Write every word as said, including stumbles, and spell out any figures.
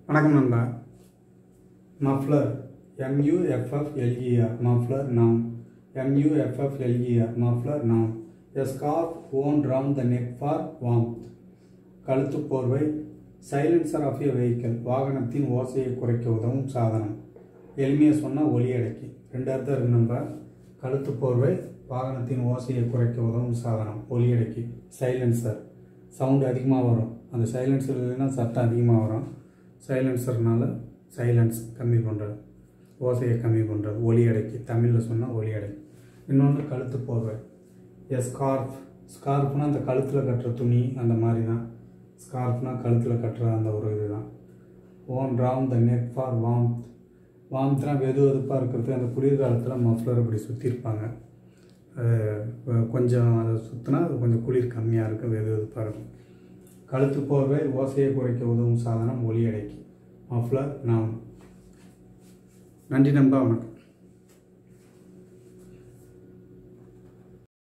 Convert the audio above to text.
வணக்கம் நண்பா. Muffler எம்-யூ-எஃப்-எஃப்-எல்-இ-ஆர் muffler noun. எம்-யூ-எஃப்-எஃப்-எல்-இ-ஆர் muffler noun. A scarf worn round the neck for warmth. கழுத்து போர்வை. Silencer of a vehicle வாகனத்தின் ஓசையை குறைக்க உதவும் சாதனம். எளிமையாக சொன்னால் ஒலி அடக்கி. ரெண்டு அர்த்தம் இருக்கு நண்பா. கழுத்து போர்வை வாகனத்தின் ஓசையை குறைக்க உதவும் சாதனம் ஒலி அடக்கி. சைலன்சர் சவுண்டு அதிகமாக வரும். அந்த சைலன்சர் இல்லைன்னா சத்தம் அதிகமாக வரும். சைலன்சர்னால சைலன்ஸ் கம்மி பண்ணுறது, ஓசையை கம்மி பண்ணுறது, ஒலி அடக்கி. தமிழில் சொன்னால் ஒலி அடக்கி. இன்னொன்று கழுத்து போர்வை. எ ஸ்கார்ஃப். ஸ்கார்ஃப்னால் அந்த கழுத்தில் கட்டுற துணி அந்த மாதிரி தான். ஸ்கார்ஃப்னால் கழுத்தில் கட்டுற அந்த ஒரு இது தான். Worn round the neck for warmth. வார்ம்த்னால் வெது வெதுப்பாக இருக்கிறது. அந்த குளிர்காலத்தில் மஃப்ளர் இப்படி சுற்றிருப்பாங்க. கொஞ்சம் அதை சுற்றினா அது கொஞ்சம் குளிர் கம்மியாக இருக்கும், வெது வெதுப்பாக இருக்கும். கழுத்து போர்வை ஓசையை குறைக்க உதவும் சாதனம் ஒலி அடக்கி. Muffler noun. நன்றி நண்பா, வணக்கம்.